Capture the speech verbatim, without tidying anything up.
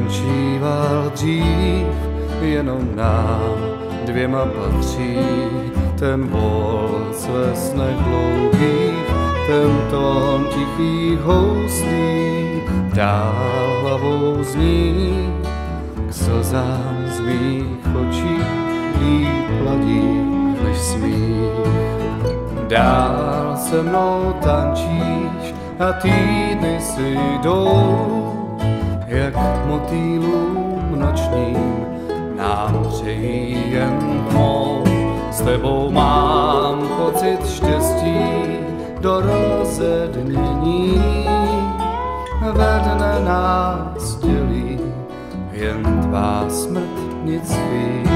tančíval dřív, jenom nám dvěma patří. Ten volc ve snech dlouhých, ten tón tichých houslí, dál hlavou zní, k slzám z mých očí líp hladí než smích. Dál se mnou tančíš a týdny si jdou, jak motýlům nočním nám přejí jen tmou. S tebou mám pocit štěstí do rozednění, ve dne nás dělí jen tvá smrt, nic víc.